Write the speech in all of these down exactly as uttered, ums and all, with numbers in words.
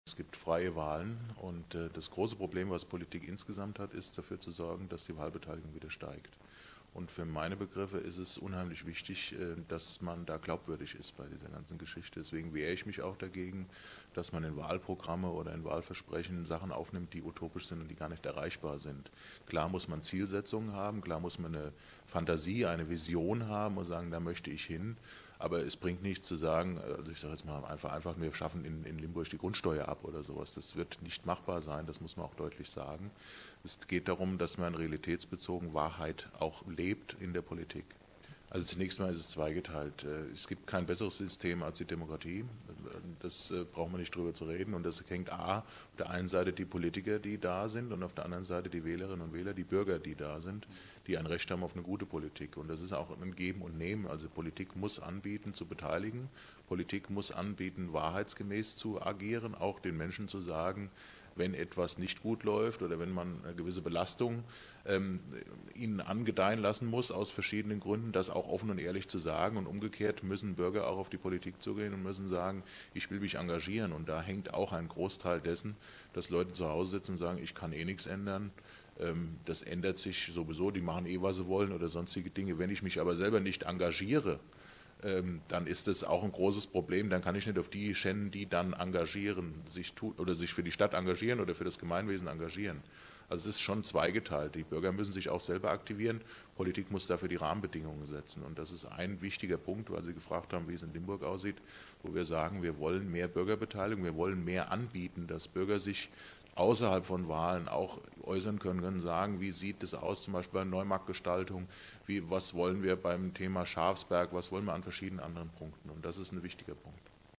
Es gibt freie Wahlen und äh, das große Problem, was Politik insgesamt hat, ist dafür zu sorgen, dass die Wahlbeteiligung wieder steigt. Und für meine Begriffe ist es unheimlich wichtig, äh, dass man da glaubwürdig ist bei dieser ganzen Geschichte. Deswegen wehre ich mich auch dagegen, dass man in Wahlprogramme oder in Wahlversprechen Sachen aufnimmt, die utopisch sind und die gar nicht erreichbar sind. Klar muss man Zielsetzungen haben, klar muss man eine Fantasie, eine Vision haben und sagen, da möchte ich hin. Aber es bringt nichts zu sagen, also ich sage jetzt mal einfach, einfach wir schaffen in, in Limburg die Grundsteuer ab oder sowas. Das wird nicht machbar sein, das muss man auch deutlich sagen. Es geht darum, dass man realitätsbezogen Wahrheit auch lebt in der Politik. Also zunächst mal ist es zweigeteilt. Es gibt kein besseres System als die Demokratie. Das braucht man nicht drüber zu reden. Und das hängt A, auf der einen Seite die Politiker, die da sind, und auf der anderen Seite die Wählerinnen und Wähler, die Bürger, die da sind, die ein Recht haben auf eine gute Politik. Und das ist auch ein Geben und Nehmen. Also Politik muss anbieten, zu beteiligen. Politik muss anbieten, wahrheitsgemäß zu agieren, auch den Menschen zu sagen, wenn etwas nicht gut läuft oder wenn man eine gewisse Belastung ähm, ihnen angedeihen lassen muss, aus verschiedenen Gründen, das auch offen und ehrlich zu sagen. Und umgekehrt müssen Bürger auch auf die Politik zugehen und müssen sagen, ich will mich engagieren. Und da hängt auch ein Großteil dessen, dass Leute zu Hause sitzen und sagen, ich kann eh nichts ändern. Ähm, das ändert sich sowieso, die machen eh, was sie wollen oder sonstige Dinge. Wenn ich mich aber selber nicht engagiere, dann ist das auch ein großes Problem. Dann kann ich nicht auf die schennen, die dann engagieren, sich tun, oder sich für die Stadt engagieren oder für das Gemeinwesen engagieren. Also es ist schon zweigeteilt. Die Bürger müssen sich auch selber aktivieren. Politik muss dafür die Rahmenbedingungen setzen. Und das ist ein wichtiger Punkt, weil Sie gefragt haben, wie es in Limburg aussieht, wo wir sagen, wir wollen mehr Bürgerbeteiligung, wir wollen mehr anbieten, dass Bürger sich außerhalb von Wahlen auch äußern können, können sagen, wie sieht es aus, zum Beispiel bei Neumarktgestaltung, wie, was wollen wir beim Thema Schafsberg, was wollen wir an verschiedenen anderen Punkten. Und das ist ein wichtiger Punkt.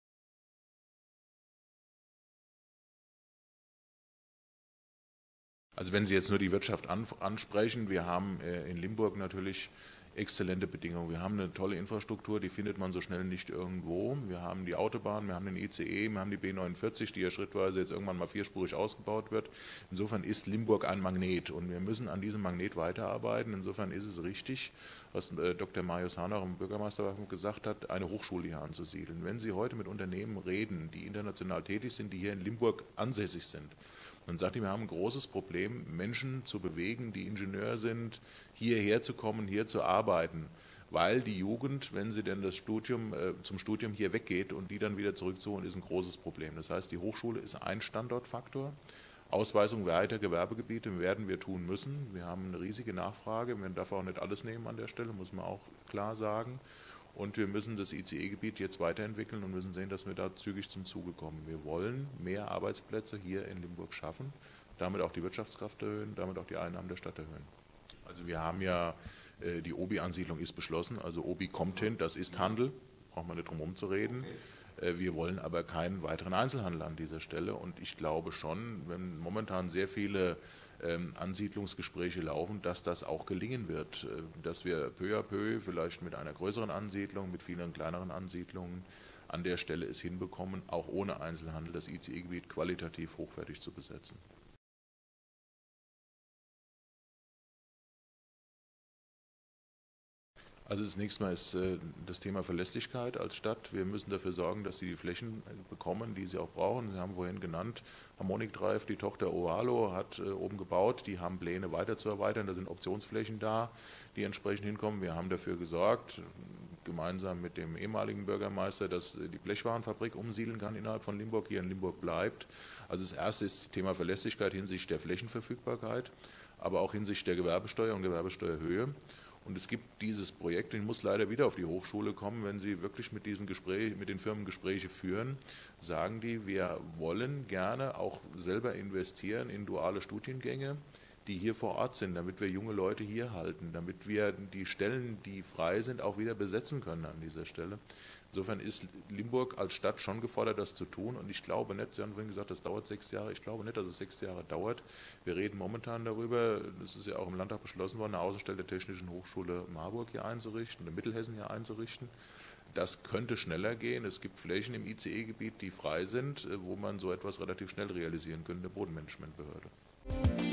Also wenn Sie jetzt nur die Wirtschaft ansprechen, wir haben in Limburg natürlich exzellente Bedingungen. Wir haben eine tolle Infrastruktur, die findet man so schnell nicht irgendwo. Wir haben die Autobahn, wir haben den I C E, wir haben die B neunundvierzig, die ja schrittweise jetzt irgendwann mal vierspurig ausgebaut wird. Insofern ist Limburg ein Magnet und wir müssen an diesem Magnet weiterarbeiten. Insofern ist es richtig, was Doktor Marius Hahn, im Bürgermeisterwahlkampf gesagt hat, eine Hochschule hier anzusiedeln. Wenn Sie heute mit Unternehmen reden, die international tätig sind, die hier in Limburg ansässig sind, dann sagt er, wir haben ein großes Problem, Menschen zu bewegen, die Ingenieur sind, hierher zu kommen, hier zu arbeiten, weil die Jugend, wenn sie denn das Studium, äh, zum Studium hier weggeht und die dann wieder zurückzuholen, ist ein großes Problem. Das heißt, die Hochschule ist ein Standortfaktor. Ausweisung weiter Gewerbegebiete werden wir tun müssen. Wir haben eine riesige Nachfrage, man darf auch nicht alles nehmen an der Stelle, muss man auch klar sagen. Und wir müssen das I C E-Gebiet jetzt weiterentwickeln und müssen sehen, dass wir da zügig zum Zuge kommen. Wir wollen mehr Arbeitsplätze hier in Limburg schaffen, damit auch die Wirtschaftskraft erhöhen, damit auch die Einnahmen der Stadt erhöhen. Also wir haben ja, die O B I-Ansiedlung ist beschlossen, also O B I kommt hin, das ist Handel, braucht man nicht drum herum zu reden. Wir wollen aber keinen weiteren Einzelhandel an dieser Stelle und ich glaube schon, wenn momentan sehr viele ähm, Ansiedlungsgespräche laufen, dass das auch gelingen wird, dass wir peu à peu vielleicht mit einer größeren Ansiedlung, mit vielen kleineren Ansiedlungen an der Stelle es hinbekommen, auch ohne Einzelhandel das I C E-Gebiet qualitativ hochwertig zu besetzen. Also das nächste Mal ist äh, das Thema Verlässlichkeit als Stadt. Wir müssen dafür sorgen, dass sie die Flächen bekommen, die sie auch brauchen. Sie haben vorhin genannt, Harmonic Drive, die Tochter Ovalo hat äh, oben gebaut. Die haben Pläne weiter zu erweitern. Da sind Optionsflächen da, die entsprechend hinkommen. Wir haben dafür gesorgt, gemeinsam mit dem ehemaligen Bürgermeister, dass die Blechwarenfabrik umsiedeln kann innerhalb von Limburg, hier in Limburg bleibt. Also das erste ist das Thema Verlässlichkeit hinsichtlich der Flächenverfügbarkeit, aber auch hinsichtlich der Gewerbesteuer und Gewerbesteuerhöhe. Und es gibt dieses Projekt, ich muss leider wieder auf die Hochschule kommen, wenn Sie wirklich mit diesen Gesprächen, mit den Firmen Gespräche führen, sagen die, wir wollen gerne auch selber investieren in duale Studiengänge, die hier vor Ort sind, damit wir junge Leute hier halten, damit wir die Stellen, die frei sind, auch wieder besetzen können an dieser Stelle. Insofern ist Limburg als Stadt schon gefordert, das zu tun. Und ich glaube nicht, Sie haben vorhin gesagt, das dauert sechs Jahre. Ich glaube nicht, dass es sechs Jahre dauert. Wir reden momentan darüber, das ist ja auch im Landtag beschlossen worden, eine Außenstelle der Technischen Hochschule Marburg hier einzurichten, in Mittelhessen hier einzurichten. Das könnte schneller gehen. Es gibt Flächen im I C E-Gebiet, die frei sind, wo man so etwas relativ schnell realisieren könnte, der Bodenmanagementbehörde.